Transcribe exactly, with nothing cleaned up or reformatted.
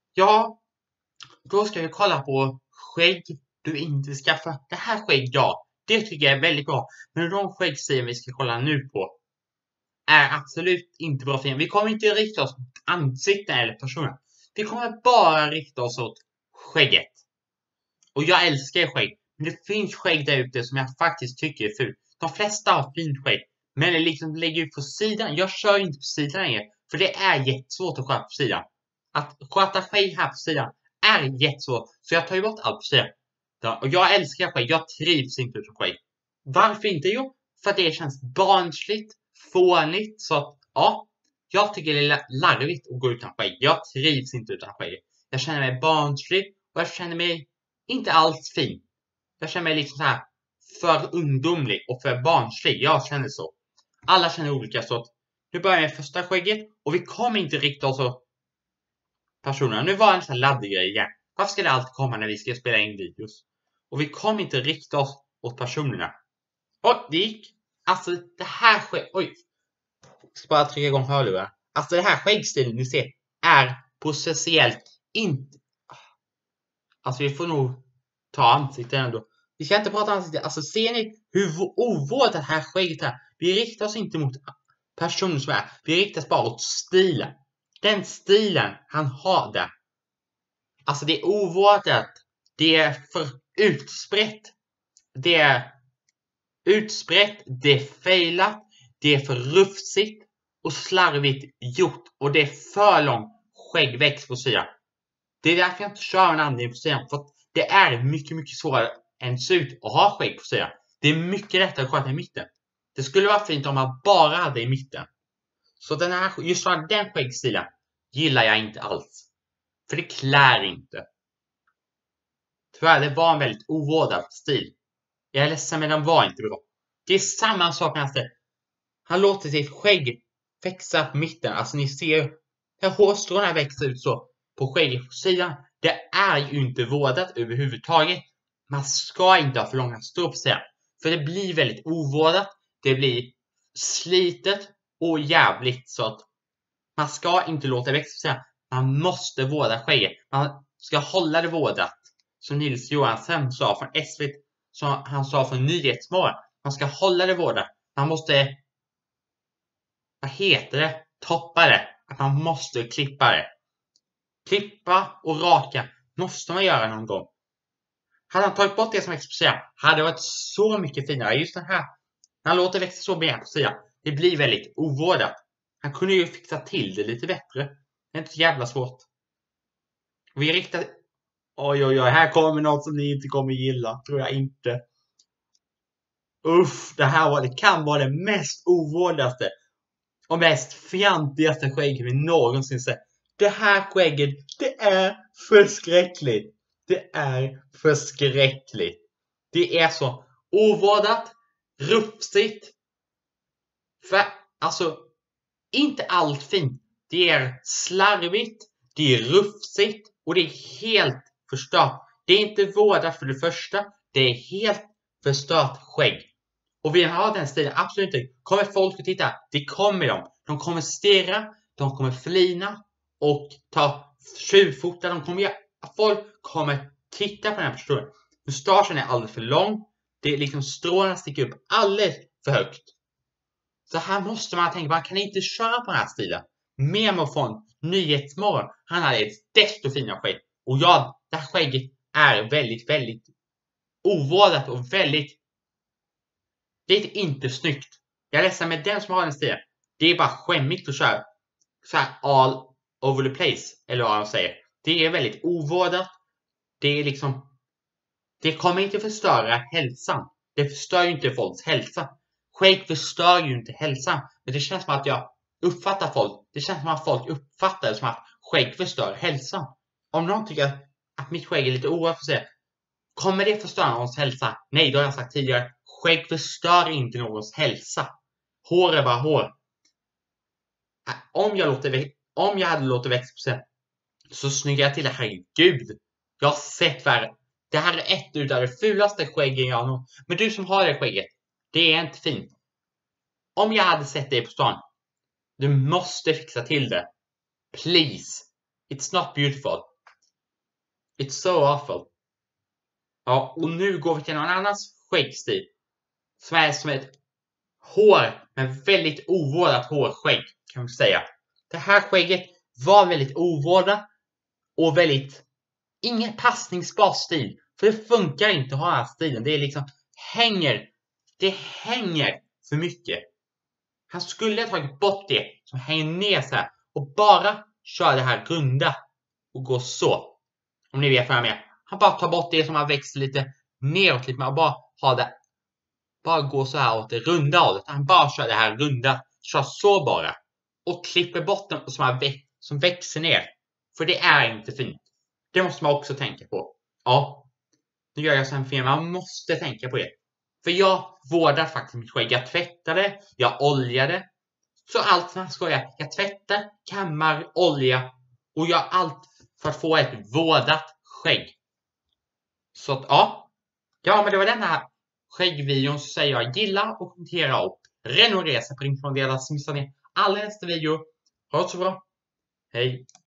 Ja, då ska vi kolla på skägg du inte skaffar. Det här skägg, ja, det tycker jag är väldigt bra. Men de skäggstilar vi ska kolla nu på är absolut inte bra för er. Vi kommer inte rikta oss mot ansikten eller personer. Vi kommer bara rikta oss åt skägget. Och jag älskar skägg. Men det finns skägg där ute som jag faktiskt tycker är fult. De flesta har fint skägg. Men det liksom lägger ut på sidan. Jag kör inte på sidan längre. För det är jättesvårt att sköta på sidan. Att sköta skägg här på sidan är jättesvårt. Så jag tar ju bort allt på sidan. Och jag älskar skägg. Jag trivs inte utan skägg. Varför inte? Jo, för att det känns barnsligt, fånigt. Så att, ja, jag tycker det är larvigt att gå utan skägg. Jag trivs inte utan skägg. Jag känner mig barnslig och jag känner mig inte alls fin. Jag känner mig liksom så här för ungdomlig och för barnslig. Jag känner så. Alla känner olika, så att nu börjar jag med första skägget. Och vi kommer inte rikta oss åt personerna. Nu var det en sån här laddgrej igen. Varför ska det alltid komma när vi ska spela in videos? Och vi kommer inte rikta oss åt personerna. Oj, det gick. Alltså det här skägg... Oj. Jag ska bara trycka igång hörlurar. Alltså det här skäggstilen ni ser är processuellt inte... Alltså vi får nog ta ansiktet ändå. Vi ska inte prata ansiktet. Alltså ser ni hur ovårdat det här skägget är? Vi riktar oss inte mot personen som är. Vi riktar oss bara åt stilen. Den stilen han har där. Alltså det är ovårdat. Det är för utsprätt. Det är utsprätt. Det är failat. Det är för rufsigt och slarvigt gjort. Och det är för lång skäggväxt på sidan. Det är därför jag inte kör en anledning på sidan. För att det är mycket, mycket svårare än det ser ut att ha skägg på sidan. Det är mycket lättare att sköta i mitten. Det skulle vara fint om man bara hade i mitten. Så den här, just den skäggstilen gillar jag inte alls. För det klär inte. Tyvärr, det var en väldigt ovårdad stil. Jag är ledsen, men den var inte bra. Det är samma sak med nästa. Han låter sitt skägg växa på mitten. Alltså ni ser hur hårstråna växer ut så på skägget på sidan. Det är ju inte vårdat överhuvudtaget. Man ska inte ha för långa strå på sidan. För det blir väldigt ovårdat. Det blir slitet och jävligt, så att man ska inte låta det växa på sidan. Man måste vårda skägget. Man ska hålla det vårdat. Som Nils Johansson sa från S V T. Som han sa från Nyhetsmorgon. Man ska hålla det vårdat. Man måste... Vad heter det? Toppa det. Att man måste klippa det. Klippa och raka måste man göra någon gång. Hade han tagit bort det som exposerar hade det varit så mycket finare. Just den här. Han låter växa så mer på sidan. Det blir väldigt ovårdat. Han kunde ju fixa till det lite bättre. Det är inte så jävla svårt. Vi riktar... Oj oj oj, här kommer något som ni inte kommer gilla. Tror jag inte. Uff, det här var, det kan vara det mest ovårdaste och mest fjantigaste skägget vi någonsin sett. Det här skägget, det är förskräckligt. Det är förskräckligt. Det är så ovårdat, rufsigt. För, alltså, inte allt fint. Det är slarvigt, det är rufsigt och det är helt förstört. Det är inte vårdat för det första. Det är helt förstört skägg. Och vi har den stilen, absolut inte. Kommer folk att titta? Det kommer de. De kommer stirra, de kommer flina och ta tjuvfota. De kommer göra, folk kommer titta på den här personen. Mustaschen är alldeles för lång. Det är liksom strålarna sticker upp alldeles för högt. Så här måste man tänka, man kan inte köra på den här stilen. Memo från Nyhetsmorgon. Han hade ett desto finare skägg. Och ja, det här skägget är väldigt, väldigt ovårdat och väldigt... Det är inte snyggt. Jag är ledsen med den som har den stilen. Det är bara skämmigt att köra så här all over the place. Eller vad man säger. Det är väldigt ovårdat. Det är liksom... Det kommer inte förstöra hälsan. Det förstör ju inte folks hälsa. Skägg förstör ju inte hälsan. Men det känns som att jag uppfattar folk. Det känns som att folk uppfattar det som att skägg förstör hälsan. Om någon tycker att mitt skägg är lite oerhört för sig. Kommer det förstöra någons hälsa? Nej, det har jag sagt tidigare. Skägg förstör inte någons hälsa. Hår är bara hår. Om jag, låter, om jag hade låtit växa på sig så snyggar jag till det. Herregud. Jag har sett värre. Det här är ett utav det fulaste skäggen jag har nått. Men du som har det skägget. Det är inte fint. Om jag hade sett dig på stan. Du måste fixa till det. Please. It's not beautiful. It's so awful. Ja, och nu går vi till någon annans skäggstil. Som är som ett hår, men väldigt ovårdat hårskägg kan man säga. Det här skägget var väldigt ovårdat och väldigt ingen passningsbar stil. För det funkar inte att ha den här stilen. Det är liksom hänger. Det hänger för mycket. Han skulle ha tagit bort det som hänger ner så här och bara köra det här runda och gå så. Om ni vet vad jag menar. Han bara tar bort det som har växt lite neråt lite och bara ha det. Bara gå så här åt det runda hållet. Han bara kör det här runda. Kör så bara. Och klipper bort den som, har vä som växer ner. För det är inte fint. Det måste man också tänka på. Ja. Nu gör jag så här fel. Man måste tänka på det. För jag vårdar faktiskt mitt skägg. Jag tvättade. Jag oljade. Så allt som jag skojar. Jag tvättar, kammar, olja. Och gör allt för att få ett vårdat skägg. Så att ja. Ja, men det var den här skäggvideon. Så säger jag gilla och kommentera och prenumerera så att ni inte missar alla nästa video. Ha det så bra. Hej.